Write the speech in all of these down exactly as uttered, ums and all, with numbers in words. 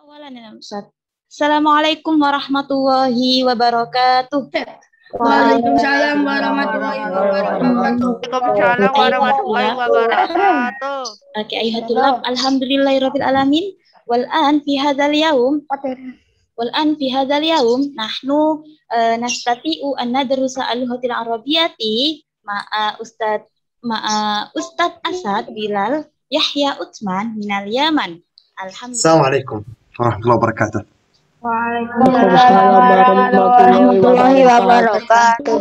Awalan ya Ustaz. Assalamualaikum warahmatullahi wabarakatuh. Waalaikumsalam warahmatullahi wabarakatuh. Waalaikumsalam warahmatullahi wabarakatuh. Oke, ayuhatullah, alhamdulillahirabbil alamin. Wal an fi hadzal yaum wal an fi hadzal yaum nahnu uh, nastati'u an nadrusa al-lughatil arabiyyati ma'a Ustaz ma'a Ustaz Asad Bilal Yahya Utsman minal Yaman. Alhamdulillah. Assalamualaikum warahmatullahi wabarakatuh. Waalaikumsalam warahmatullahi wabarakatuh.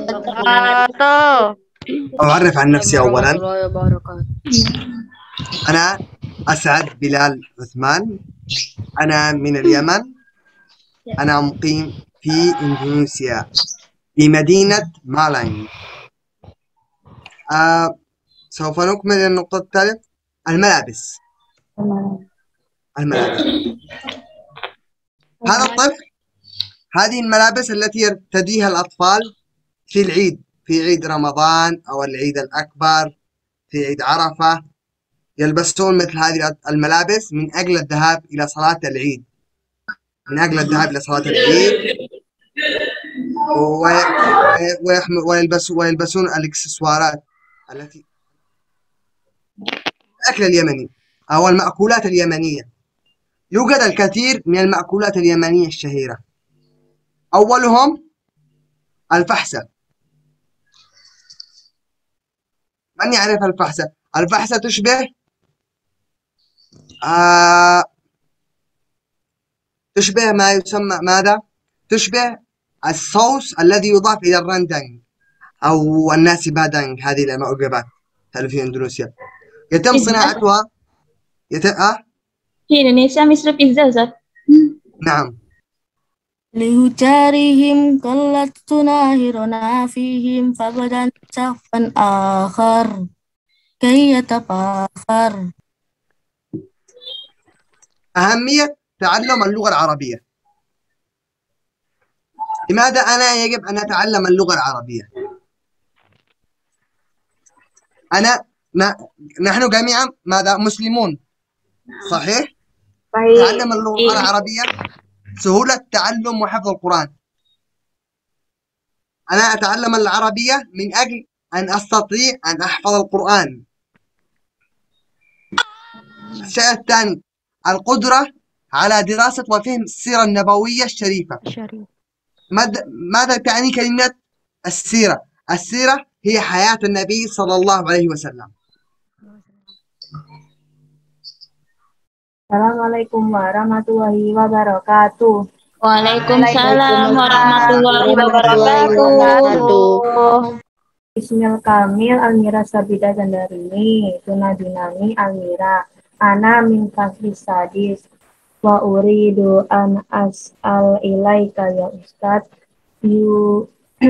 أعرف عن نفسي أولا. أنا أسعد بلال عثمان. أنا من اليمن. أنا مقيم في إندونيسيا في مدينة مالانج. آه سوف نكمل النقطة الثالثة. الملابس. الملابس هذا الطفل، هذه الملابس التي يرتديها الأطفال في العيد، في عيد رمضان أو العيد الأكبر، في عيد عرفة، يلبسون مثل هذه الملابس من أجل الذهاب إلى صلاة العيد، من أجل الذهاب إلى صلاة العيد، ويلبسون ويلبسون الإكسسوارات التي الأكل اليمني أو المأكولات اليمنية. يوجد الكثير من المأكولات اليمنية الشهيرة، أولهم الفحسة. من يعرف الفحسة؟ الفحسة تشبه آه تشبه ما يسمى ماذا؟ تشبه الصوص الذي يضاف إلى الرندنج أو الناسي بادنج، هذه المعجبات هذه في إندونيسيا يتم صناعتها يتم أه؟ في إندونيسيا مثل بيتزا Ustaz. نعم. لهجارهم قلت تناهرنا فيهم فبدا سقفا آخر كي يتفاخر. أهمية تعلم اللغة العربية. لماذا أنا يجب أن أتعلم اللغة العربية؟ أنا ما نحن جميعا ماذا مسلمون، صحيح؟ تعلم اللغة العربية سهولة تعلم وحفظ القرآن. أنا أتعلم العربية من أجل أن أستطيع أن أحفظ القرآن. الشيء الثاني القدرة على دراسة وفهم السيرة النبوية الشريفة. ماذا تعني كلمة السيرة؟ السيرة هي حياة النبي صلى الله عليه وسلم. Assalamualaikum warahmatullahi wabarakatuh. Waalaikumsalam warahmatullahi wabarakatuh. Ismil Kamil Almira Sabida Gandarini Tunadinami Almira Ana min Faslis Sadis wa uridu an as'al ilaika ya Ustadz yu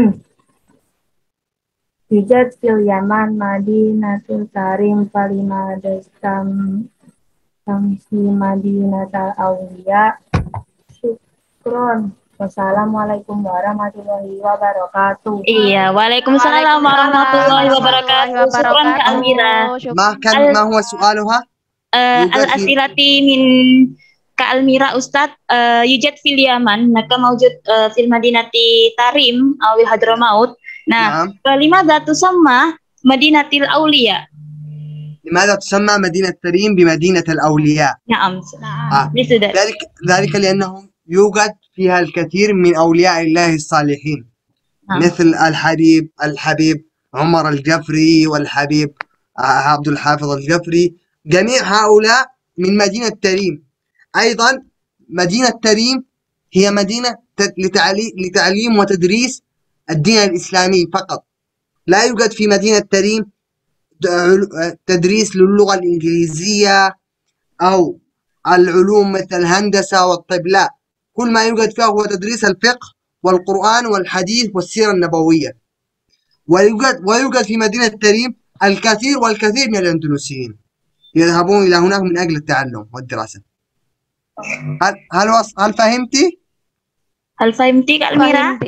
yujad fil Yaman Madinatul Karim Falima Destam Tamsi Madinatul Aulia. Syukron. Wassalamualaikum warahmatullahi wabarakatuh. Iya, waalaikumsalam warahmatullahi wabarakatuh. Syukron Kak Almira. ما كان ما هو سؤالها؟ Al-asilati min Kak Almira Ustadz uh, yujad fil Yaman naka mawjud uh, fil Madinati Tarim awil Hadramaut. Nah, kalimah tusamma Madinatil Aulia. لماذا تسمى مدينة تريم بمدينة الأولياء؟ نعم. آه. ذلك ذلك لأنه يوجد فيها الكثير من أولياء الله الصالحين. نعم. مثل الحبيب الحبيب عمر الجفري والحبيب عبد الحافظ الجفري، جميع هؤلاء من مدينة تريم. أيضا مدينة تريم هي مدينة لتعليم وتدريس الدين الإسلامي فقط. لا يوجد في مدينة تريم تدريس للغة الإنجليزية أو العلوم مثل الهندسة والطب، لا، كل ما يوجد فيها هو تدريس الفقه والقرآن والحديث والسيرة النبوية. ويوجد ويوجد في مدينة تريم الكثير والكثير من الأندونيسيين يذهبون إلى هناك من أجل التعلم والدراسة. هل هل هل فهمتي؟ هل فهمتي Kak Almira?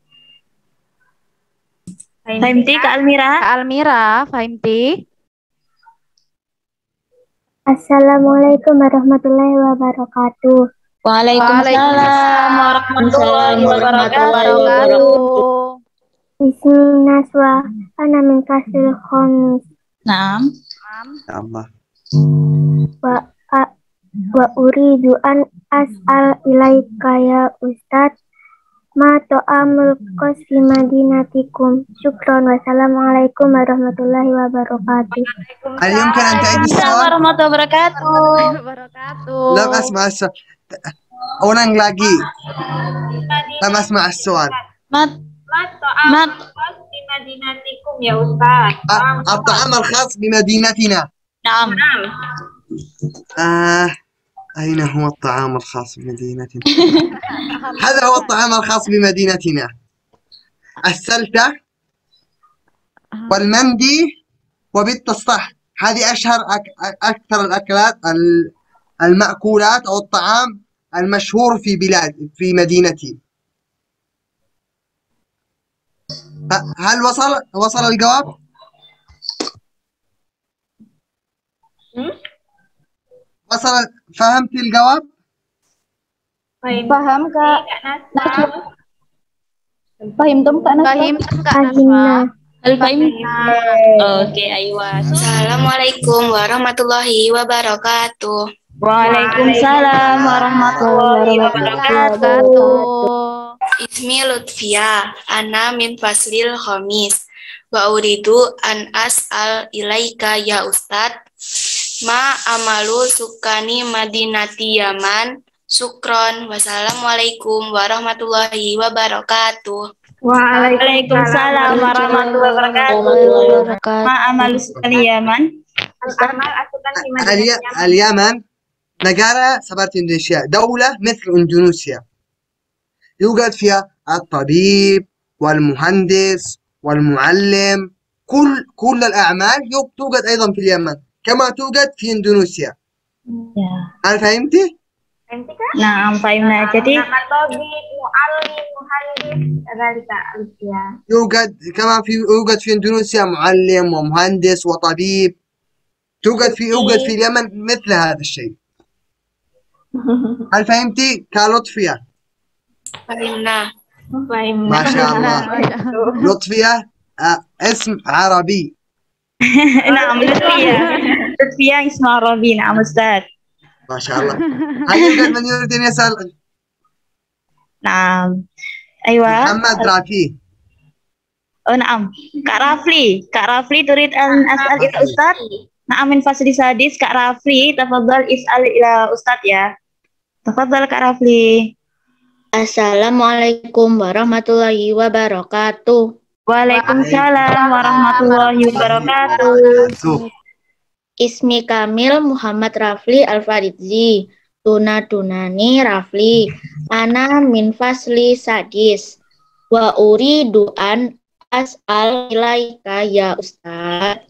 Fahimti Kak Almira? Kak Almira, fahimti? Assalamualaikum warahmatullahi wabarakatuh. Waalaikumsalam warahmatullahi wabarakatuh. Ismi Naswa, ana min fasil khamis. Naam. Ya Allah. Wa a, wa uridu an as'al ilaika ya Ustaz. Ma ta'amul qasfi madinatikum. Syukran wassalamualaikum warahmatullahi wabarakatuh. هل يمكن أن تعيد Assalamualaikum السؤال؟ warahmatullahi wabarakatuh. لم أسمع السؤال. أولاً lagi. لم أسمع السؤال. Mat mat Di madinatikum ya Ustaz. أ- الطعام الخاص بمدينتنا. Naam. آه أين هو الطعام الخاص بمدينتنا؟ هذا هو الطعام الخاص بمدينتنا. السلتة والمندي وبيض الصح. هذه أشهر أك... أكثر الأكلات ال- المأكولات أو الطعام المشهور في بلاد في مدينتي. ه- هل وصل وصل الجواب؟ وصل فهمت الجواب؟ Paham Kak? Fahimtum Kak Naswa? Fahim Kak Naswa. Fahimna. Al-Fahim. Oke, aywa. Assalamualaikum warahmatullahi wabarakatuh. Waalaikumsalam warahmatullahi wabarakatuh. Ismi Lutfia, ana min faslil khamis. Wa uridu an as'al ilaika ya Ustad. Ma amalu sukani madinati Yaman. Syukron. Wassalamualaikum warahmatullahi wabarakatuh. Waalaikumsalam warahmatullahi wabarakatuh. Ma amalu sekali Yaman. الي- اليمن نجارة سبارة إندونيسيا، دولة مثل إندونيسيا يوجد فيها الطبيب والمهندس والمعلم، كل كل الأعمال يو- توجد أيضا في اليمن كما توجد في إندونيسيا. Ya. هل فهمتي؟ Nah, fahimna. Jadi Tabib, muallim, muhandis, dzalika al-ya. يوجد كما في يوجد في إندونيسيا معلم ومهندس وطبيب، توجد في يوجد في اليمن مثل هذا الشيء. هل فهمتي كلطفية؟ Fahimna. ما شاء الله. لطفية آه، اسم عربي. Naam, Lutfia. Lutfia isma Arabi. Naam, Ustaz. ما شاء الله. هل يوجد من يريد أن يسأل؟ Naam. Aywa. محمد رافي. Oh, naam. Kak Rafli. Kak Rafli turid an as'al ila Ustaz. Naam, min fasli sadis. Kak Rafli, tafadhal is'al ila Ustaz ya. Tafadhal Kak Rafli. Assalamualaikum warahmatullahi wabarakatuh. Waalaikumsalam warahmatullahi wabarakatuh. Ismi Kamil Muhammad Rafli Al-Faridzi. Tuna Tunani Rafli. Ana min fasli sadis. Wa uridu an as'al ilaika ya Ustaz.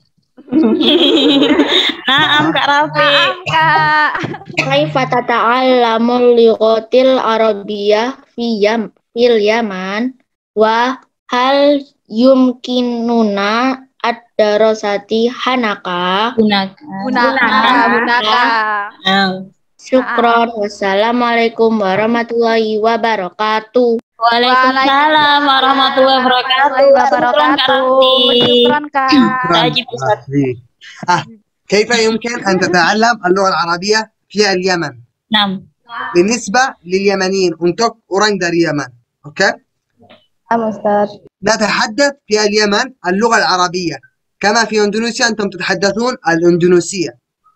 Naam Kak Rafli. Kak. Kaifa tata'allamul lighatil arabiyyah fi yam fil Yaman wa hal yumkinuna ad-darasati hanaka. Gunakan. Bunaka, bunaka. Syukron. Wassalamualaikum warahmatullahi wabarakatuh. Waalaikumsalam warahmatullahi wabarakatuh. Wabarakatuh. Syukran Kak. Tajib Ustaz. آه. كيف يمكن أن تتعلم اللغة العربية في اليمن؟ Naam. بالنسبة لليمنيين أنتم أورندا اليمن، أوكي؟ Am Ustaz. نتحدث في اليمن اللغة العربية كما في إندونيسيا أنتم تتحدثون الإندونيسية،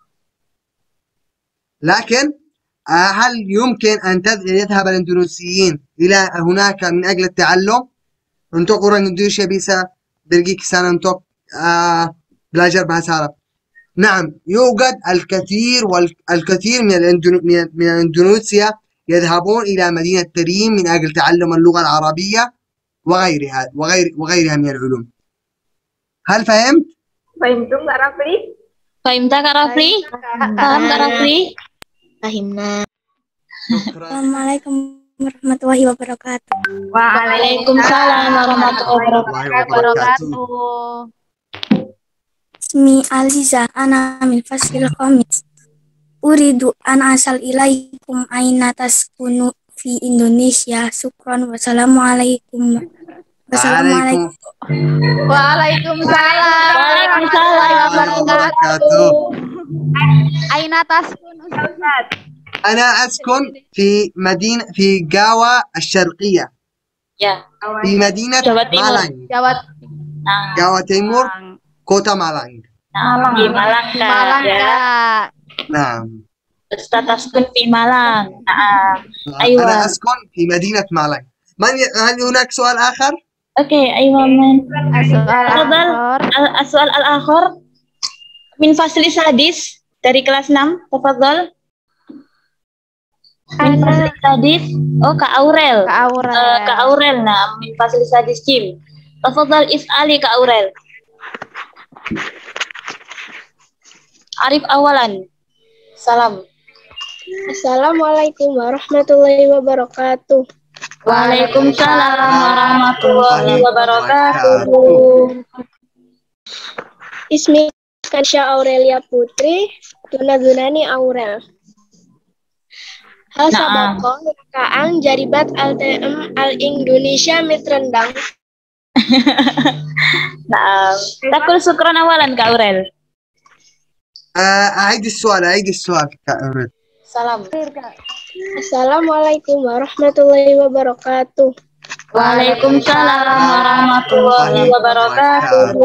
لكن آه، هل يمكن أن تذ- يذهب الإندونيسيين إلى هناك من أجل التعلم؟ untuk orang Indonesia bisa pergi ke sana untuk uh, belajar bahasa Arab. نعم، يوجد الكثير والكثير من الإندونو... من من إندونيسيا يذهبون إلى مدينة تريم من أجل تعلم اللغة العربية وغيرها وغير وغيرها من العلوم. هل فهمت؟ Fahimtum Kak Rafli? Fahimta Kak Rafli? Paham Kak Rafli? Fahimna. شكرا. Assalamualaikum warahmatullahi wabarakatuh. Waalaikumsalam warahmatullahi الله wabarakatuh. Ismi Aliza, ana min fasil khamis. uridu an asal ilaikum aina taskunu fi Indonesia. Syukron. Wassalamualaikum. Wassalamualaikum. Waalaikumsalam. Waalaikumsalam wabarakatuh. Aina taskun Ustaz? أنا أسكن في مدينة في جاوا الشرقية Ya. في مدينة Jawa Timur. مالانج. Jawa Nah, جاوا تيمور كوتا مالانج. nah, di Malang, Kak. Malang, Ya. Kak. نعم. Ustaz Askun di Malang. Nah, أيوة. أنا أسكن في مدينة مالانج. من ي... هل هناك سؤال آخر؟ Oke, أيوة من Soal تفضل. akhir. Al- السؤال الآخر من فصل السادس dari kelas enam. تفضل. Min fasli sadis. Oh, Kak Aurel. Kak Aurel. Eh, Kak Aurel, nah, min fasli sadis Jim. Tafadhal is'ali Kak Aurel. Arif awalan. Salam. Assalamualaikum warahmatullahi wabarakatuh. Waalaikumsalam warahmatullahi wabarakatuh. Ismi Kansya Aurelia Putri, Tunadunani Aurel. Hal Naam. sabako kaan jaribat al T M al Indonesia mitrendang. Nah, takul syukron awalan Kak Aurel. آه، أعيد السؤال أعيد السؤال كأرد. Salam. Assalamualaikum warahmatullahi wabarakatuh. Waalaikumsalam warahmatullahi wabarakatuh.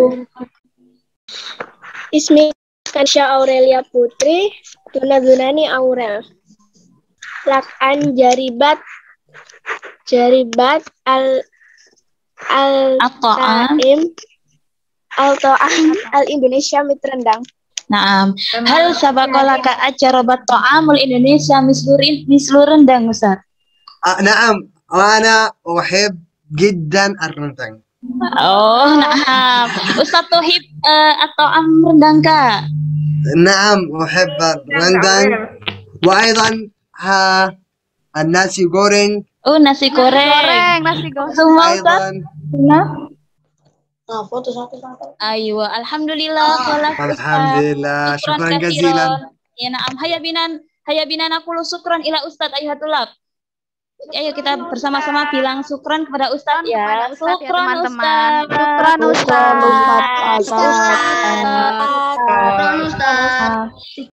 Ismi Kansya Aurelia Putri, Tunadunani Aurel. Lakan jaribat jaribat al al At-ta'am. Taim al Ta'am al Indonesia mitrendang. Naam. Hal sabakola ka ajarobat ta'amul Indonesia mislurin mislurendang Ustaz. آه، نعم وأنا أحب جدا الرندنج. Oh, naam. Ustaz Tohib eh, atau am rendang Kak. نعم أحب الرندنج وأيضا ها الناسي غورينج. Oh, nasi goreng. Goreng, nasi goreng. Semua Ustaz. أيضا Nah. Ayo, alhamdulillah. Khalas, Ustaz. الحمد لله شكرا Syukran جزيلا. kathiran. Ya naam, haya binan, haya binan aku syukran ila Ustaz Ayhatullah. Ayo kita bersama-sama bilang syukran kepada Ustaz ya. Kepada Ustaz ya, Syukran teman-teman. Ustaz. Syukran Ustaz. Syukran Ustaz. Syukran, Ustaz. Ustaz.